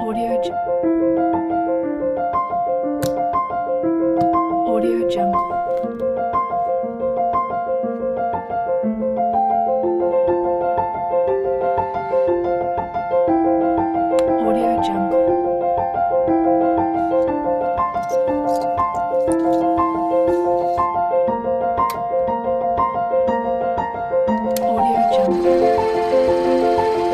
Audio Jungle. Audio Jungle. Audio Jungle.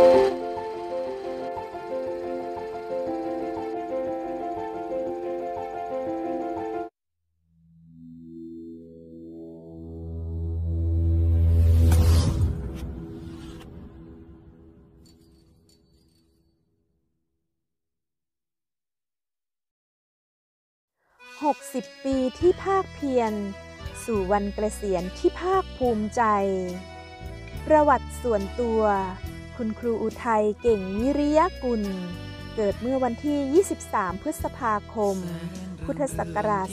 60 ปีที่ภาคเพียรสู่วันเกษียณที่ภาคภูมิใจประวัติส่วนตัวคุณครูอุทัยเก่งวิริยกุลเกิดเมื่อวันที่ 23 พฤษภาคม พุทธศักราช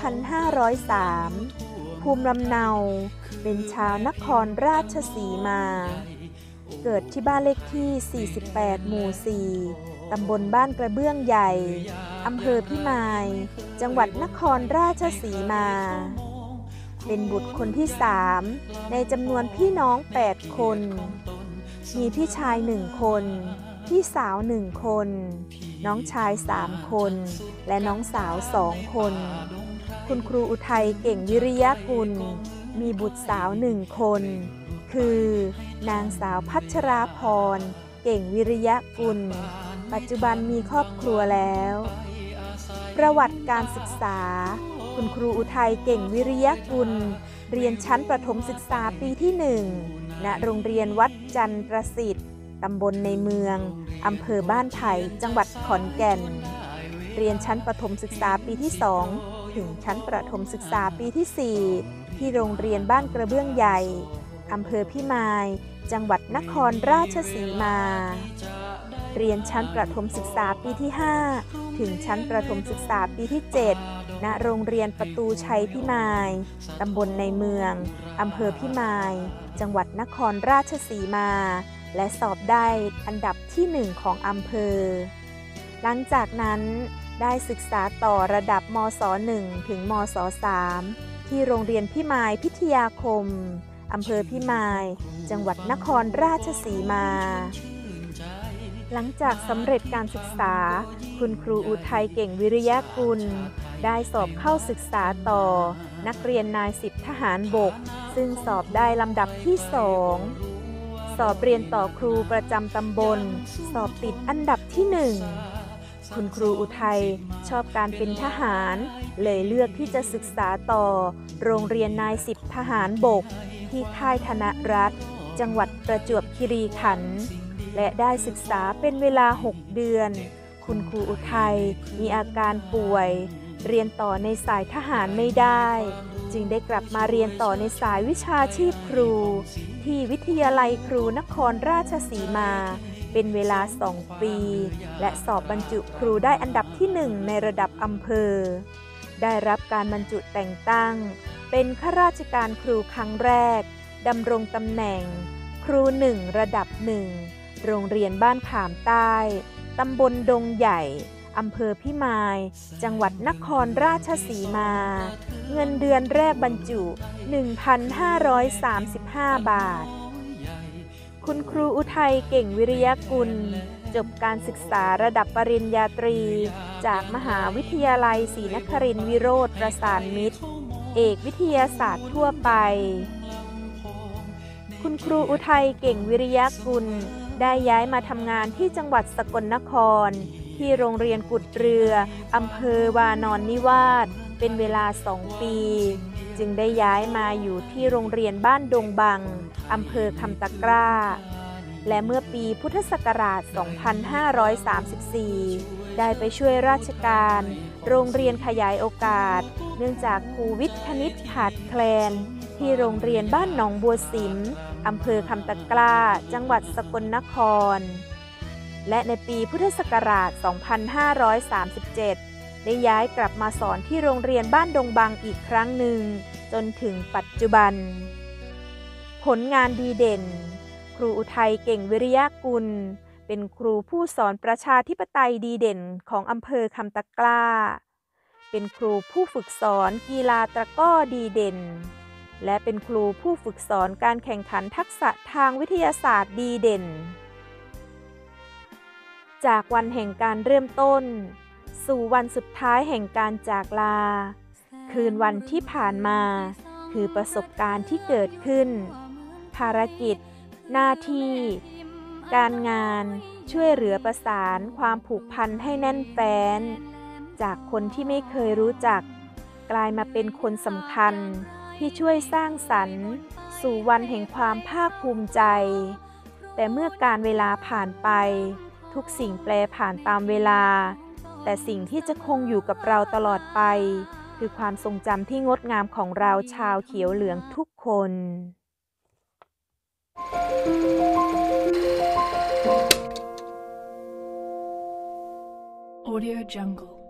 2503 ภูมิลำเนาเป็นชาวนครราชสีมา เกิดที่บ้านเลขที่ 48 หมู่ 4 ตำบลบ้านกระเบื้องใหญ่ อำเภอพิมาย จังหวัดนครราชสีมา เป็นบุตรคนที่ 3 ในจำนวนพี่น้อง 8 คน มีพี่ชาย 1 คน พี่สาว 1 คน น้องชาย 3 คน และน้องสาว 2 คน คุณครูอุทัยเก่งวิริยกุลมีบุตรสาว 1 คน คือนางสาวพัชราพรเก่งวิริยกุลปัจจุบันมีครอบครัวแล้ว ประวัติการศึกษาคุณครูอุทัยเก่งวิริยกุลเรียนชั้นประถมศึกษาปีที่ 1 ณ โรงเรียนวัดจันทรสิทธิ์ตำบลในเมืองอำเภอบ้านไผ่จังหวัดขอนแก่นเรียนชั้นประถมศึกษาปีที่ 2 ถึงชั้นประถมศึกษาปีที่ 4 ที่โรงเรียนบ้านกระเบื้องใหญ่อำเภอพิมายจังหวัดนครราชสีมาเรียนชั้นประถมศึกษาปีที่ 5 ถึงชั้นประถมศึกษาปีที่ 7 ณ โรงเรียนประตูชัยพิมายตำบลในเมืองอำเภอพิมายจังหวัดนครราชสีมาและสอบได้อันดับที่ 1 ของอำเภอหลังจากนั้นได้ศึกษาต่อระดับมศ. 1 ถึงมศ. 3 ที่โรงเรียนพิมายพิทยาคมอำเภอพิมายจังหวัดนครราชสีมาหลังจากสำเร็จการศึกษาคุณครูอุทัยเก่งวิริยกุลได้สอบเข้าศึกษาต่อนักเรียนนายสิบทหารบกซึ่งสอบได้ลำดับที่ 2 สอบเรียนต่อครูประจำตำบลสอบติดอันดับที่ 1 คุณครูอุทัยชอบการเป็นทหารเลยเลือกที่จะศึกษาต่อโรงเรียนนายสิบทหารบกที่ค่ายธนรัตน์จังหวัดประจวบคีรีขันธ์และได้ศึกษาเป็นเวลา 6 เดือนคุณครูอุทัยมีอาการป่วยเรียนต่อในสายทหารไม่ได้จึงได้กลับมาเรียนต่อในสายวิชาชีพครูที่วิทยาลัยครูนครราชสีมาเป็นเวลา 2 ปีและสอบบรรจุครูได้อันดับที่ 1 ในระดับอำเภอได้รับการบรรจุแต่งตั้งเป็นข้าราชการครูครั้งแรกดำรงตำแหน่งครู 1 ระดับ 1 โรงเรียนบ้านขามใต้ตำบลดงใหญ่อำเภอพิมายจังหวัดนครราชสีมาเงินเดือนแรกบรรจุ 1,535 บาทคุณครูอุทัยเก่งวิริยกุลจบการศึกษาระดับปริญญาตรีจากมหาวิทยาลัยศรีนครินทร์วิโรธประสานมิตรเอกวิทยาศาสตร์ทั่วไปคุณครูอุทัยเก่งวิริยกุลได้ย้ายมาทำงานที่จังหวัดสกลนครที่โรงเรียนกุดเรืออำเภอวานอนนิวาสเป็นเวลา 2 ปีจึงได้ย้ายมาอยู่ที่โรงเรียนบ้านดงบังอำเภอคำตะกร้าและเมื่อปีพุทธศักราช 2534 ได้ไปช่วยราชการโรงเรียนขยายโอกาสเนื่องจากครูวิทย์คณิตขาดแคลนที่โรงเรียนบ้านหนองบัวสิมอำเภอคำตะกร้าจังหวัดสกลนครและในปีพุทธศักราช 2537 ได้ย้ายกลับมาสอนที่โรงเรียนบ้านดงบังอีกครั้งหนึ่งจนถึงปัจจุบันผลงานดีเด่นครูอุทัยเก่งวิริยกุลเป็นครูผู้สอนประชาธิปไตยดีเด่นของอำเภอคำตะกร้าเป็นครูผู้ฝึกสอนกีฬาตะกร้อดีเด่นและเป็นครูผู้ฝึกสอนการแข่งขันทักษะทางวิทยาศาสตร์ดีเด่นจากวันแห่งการเริ่มต้นสู่วันสุดท้ายแห่งการจากลาคืนวันที่ผ่านมาคือประสบการณ์ที่เกิดขึ้นภารกิจหน้าที่การงานช่วยเหลือประสานความผูกพันให้แน่นแฟ้นจากคนที่ไม่เคยรู้จักกลายมาเป็นคนสำคัญที่ช่วยสร้างสรรค์สู่วันแห่งความภาคภูมิใจแต่เมื่อการเวลาผ่านไปทุกสิ่งแปรผ่านตามเวลาแต่สิ่งที่จะคงอยู่กับเราตลอดไปคือความทรงจำที่งดงามของเราชาวเขียวเหลืองทุกคน Audio Jungle.